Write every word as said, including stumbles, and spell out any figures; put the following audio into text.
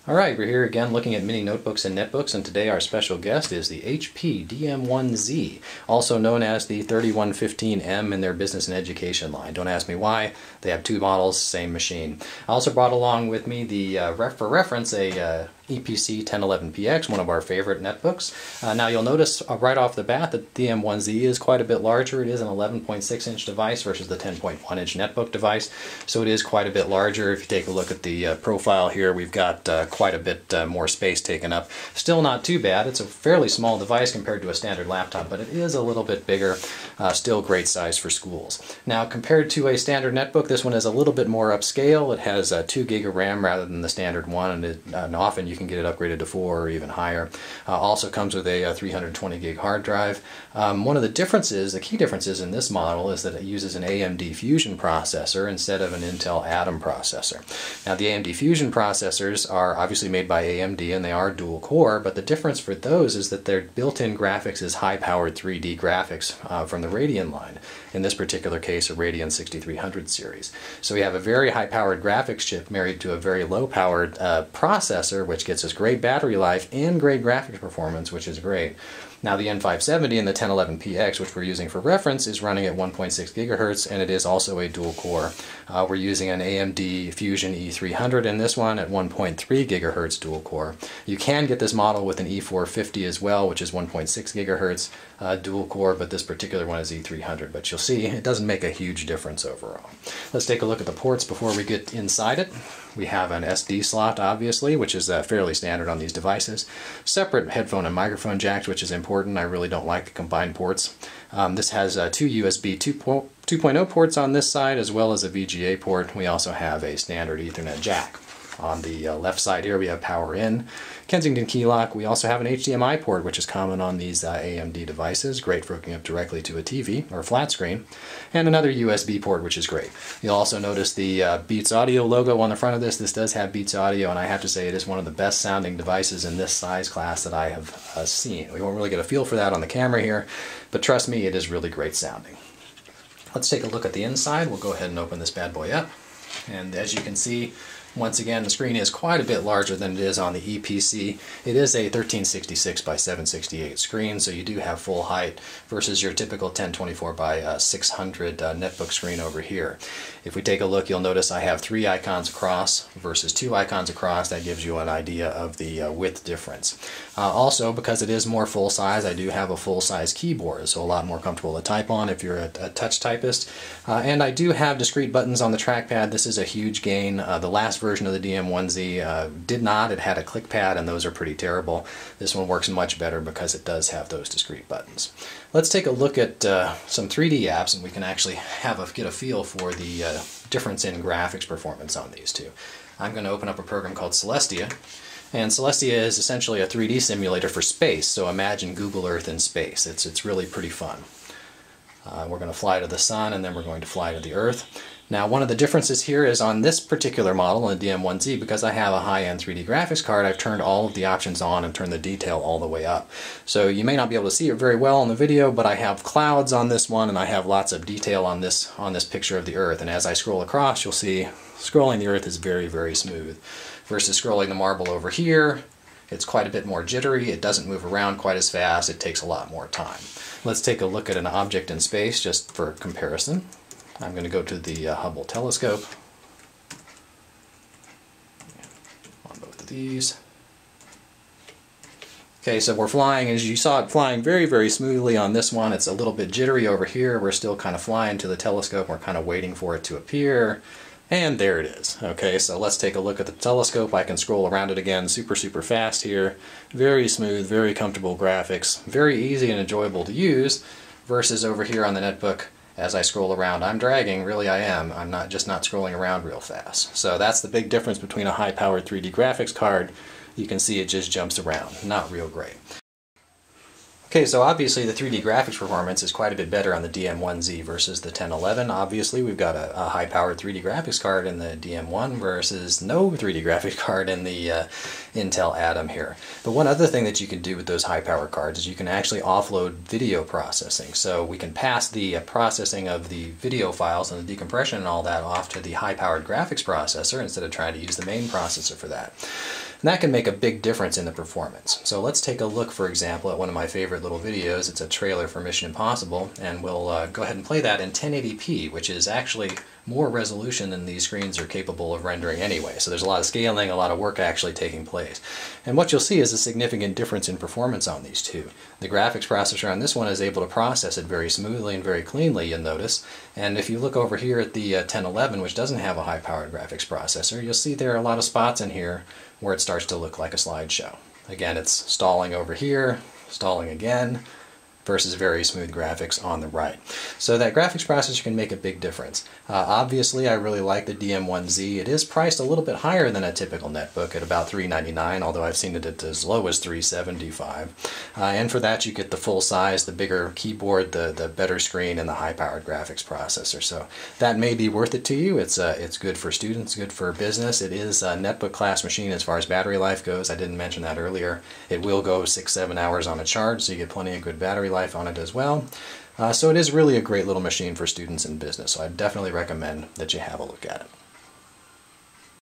Alright, we're here again looking at mini notebooks and netbooks, and today our special guest is the H P D M one Z, also known as the thirty-one fifteen M in their business and education line. Don't ask me why, they have two models, same machine. I also brought along with me, the uh, ref for reference, a uh, E P C ten eleven P X, one of our favorite netbooks. Uh, now you'll notice uh, right off the bat that the D M one Z is quite a bit larger. It is an eleven point six inch device versus the ten point one inch netbook device, so it is quite a bit larger. If you take a look at the uh, profile here, we've got uh, quite a bit uh, more space taken up. Still not too bad. It's a fairly small device compared to a standard laptop, but it is a little bit bigger. Uh, still great size for schools. Now compared to a standard netbook, this one is a little bit more upscale. It has uh, two gig of RAM rather than the standard one, and, it, uh, and often you can get it upgraded to four or even higher. Uh, also comes with a, a three hundred twenty gig hard drive. Um, one of the differences, the key differences in this model, is that it uses an A M D Fusion processor instead of an Intel Atom processor. Now the A M D Fusion processors are obviously made by A M D and they are dual core, but the difference for those is that their built-in graphics is high-powered three D graphics uh, from the Radeon line. In this particular case, a Radeon sixty-three hundred series. So we have a very high-powered graphics chip married to a very low-powered uh, processor, which gets us great battery life and great graphics performance, which is great. Now the N five seventy and the ten eleven P X, which we're using for reference, is running at one point six gigahertz, and it is also a dual core. Uh, we're using an A M D Fusion E three hundred in this one at one point three gigahertz dual core. You can get this model with an E four fifty as well, which is one point six gigahertz uh, dual core, but this particular one is E three hundred. But you'll see it doesn't make a huge difference overall. Let's take a look at the ports before we get inside it. We have an S D slot, obviously, which is uh, fairly standard on these devices. Separate headphone and microphone jacks, which is important. I really don't like the combined ports. Um, this has uh, two U S B two point oh ports on this side, as well as a V G A port. We also have a standard Ethernet jack. On the uh, left side here we have power in, Kensington key lock. We also have an H D M I port, which is common on these uh, A M D devices, great for hooking up directly to a T V or a flat screen, and another U S B port, which is great. You'll also notice the uh, Beats Audio logo on the front of this. This does have Beats Audio, and I have to say it is one of the best sounding devices in this size class that I have uh, seen. We won't really get a feel for that on the camera here, but trust me, it is really great sounding. Let's take a look at the inside. We'll go ahead and open this bad boy up, and as you can see, once again, the screen is quite a bit larger than it is on the E P C. It is a thirteen sixty-six by seven sixty-eight screen, so you do have full height versus your typical ten twenty-four by six hundred uh, netbook screen over here. If we take a look, you'll notice I have three icons across versus two icons across. That gives you an idea of the uh, width difference. Uh, also, because it is more full size, I do have a full size keyboard, so a lot more comfortable to type on if you're a, a touch typist. Uh, and I do have discrete buttons on the trackpad. This is a huge gain. Uh, the last version of the D M one Z uh, did not. It had a click pad, and those are pretty terrible. This one works much better because it does have those discrete buttons. Let's take a look at uh, some three D apps, and we can actually have a, get a feel for the uh, difference in graphics performance on these two. I'm going to open up a program called Celestia, and Celestia is essentially a three D simulator for space, so imagine Google Earth in space. It's, it's really pretty fun. Uh, we're going to fly to the sun, and then we're going to fly to the Earth. Now, one of the differences here is on this particular model, in the D M one Z, because I have a high-end three D graphics card, I've turned all of the options on and turned the detail all the way up. So you may not be able to see it very well in the video, but I have clouds on this one, and I have lots of detail on this, on this picture of the Earth. And as I scroll across, you'll see scrolling the Earth is very, very smooth. Versus scrolling the marble over here, it's quite a bit more jittery. It doesn't move around quite as fast. It takes a lot more time. Let's take a look at an object in space just for comparison. I'm going to go to the uh, Hubble telescope on both of these. Okay, so we're flying, as you saw it flying very, very smoothly on this one. It's a little bit jittery over here. We're still kind of flying to the telescope. We're kind of waiting for it to appear. And there it is. Okay, so let's take a look at the telescope. I can scroll around it again super, super fast here. Very smooth, very comfortable graphics. Very easy and enjoyable to use versus over here on the netbook. As I scroll around, I'm dragging, really I am. I'm not just not scrolling around real fast. So that's the big difference between a high-powered three D graphics card. You can see it just jumps around. Not real great. Okay, so obviously the three D graphics performance is quite a bit better on the D M one Z versus the ten eleven. Obviously we've got a, a high-powered three D graphics card in the D M one versus no three D graphics card in the uh, Intel Atom here. But one other thing that you can do with those high-power cards is you can actually offload video processing. So we can pass the uh, processing of the video files and the decompression and all that off to the high-powered graphics processor instead of trying to use the main processor for that. And that can make a big difference in the performance. So let's take a look, for example, at one of my favorite little videos. It's a trailer for Mission Impossible, and we'll uh, go ahead and play that in ten eighty p, which is actually more resolution than these screens are capable of rendering anyway. So there's a lot of scaling, a lot of work actually taking place. And what you'll see is a significant difference in performance on these two. The graphics processor on this one is able to process it very smoothly and very cleanly, you'll notice. And if you look over here at the uh, ten eleven, which doesn't have a high-powered graphics processor, you'll see there are a lot of spots in here where it starts to look like a slideshow. Again, it's stalling over here, stalling again, versus very smooth graphics on the right. So that graphics processor can make a big difference. Uh, obviously, I really like the D M one Z. It is priced a little bit higher than a typical netbook at about three ninety-nine, although I've seen it at as low as three seventy-five. Uh, and for that, you get the full size, the bigger keyboard, the, the better screen, and the high-powered graphics processor. So that may be worth it to you. It's, uh, it's good for students, good for business. It is a netbook class machine as far as battery life goes. I didn't mention that earlier. It will go six, seven hours on a charge, so you get plenty of good battery life on it as well. Uh, so it is really a great little machine for students in business, so I definitely recommend that you have a look at it.